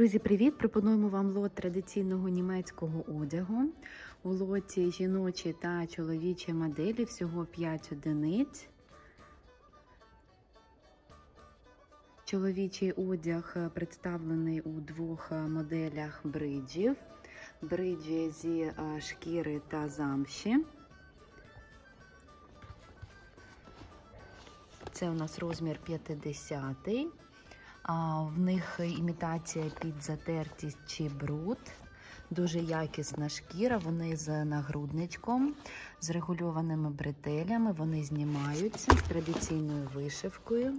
Друзі, привіт! Пропонуємо вам лот традиційного німецького одягу. У лоті жіночі та чоловічі моделі, всього 5 одиниць. Чоловічий одяг представлений у двох моделях бриджів. Бриджі зі шкіри та замші. Це у нас розмір 50-й. В них імітація під затертість чи бруд. Дуже якісна шкіра, вони з нагрудничком, з регульованими бретелями, вони знімаються з традиційною вишивкою.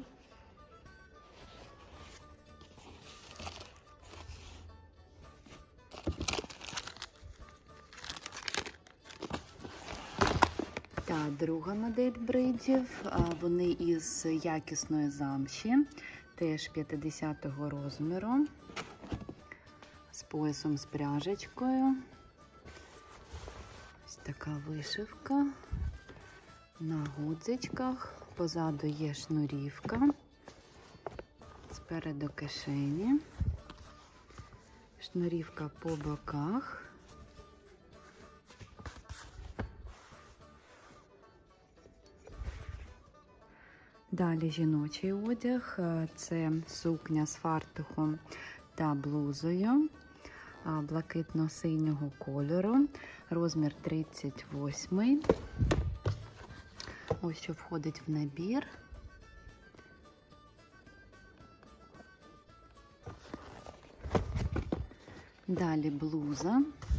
Та друга модель бриджів, вони із якісної замші. Теж 50-го розміру, з поясом з пряжечкою. Ось така вишивка на гудзичках, позаду є шнурівка, спереду кишені, шнурівка по боках. Далі жіночий одяг, це сукня з фартухом та блузою блакитно-синього кольору, розмір 38. Ось що входить в набір. Далі блуза.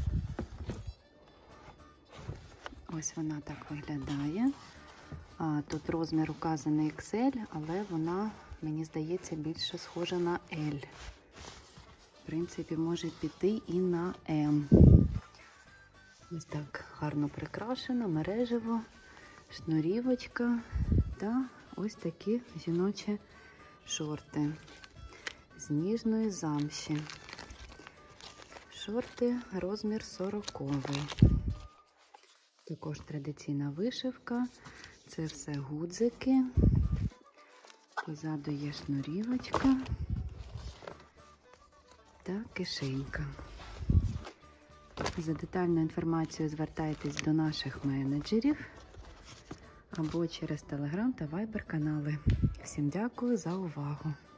Ось вона так виглядає. Тут розмір указаний XL, але вона, мені здається, більше схожа на L. В принципі, може піти і на M. Ось так гарно прикрашено, мережево, шнурівочка та ось такі жіночі шорти з ніжної замші. Шорти розмір 40-й. Також традиційна вишивка. Це все гудзики, позаду є шнурівочка та кишенька. За детальною інформацією звертайтесь до наших менеджерів або через Telegram та Viber канали. Всім дякую за увагу!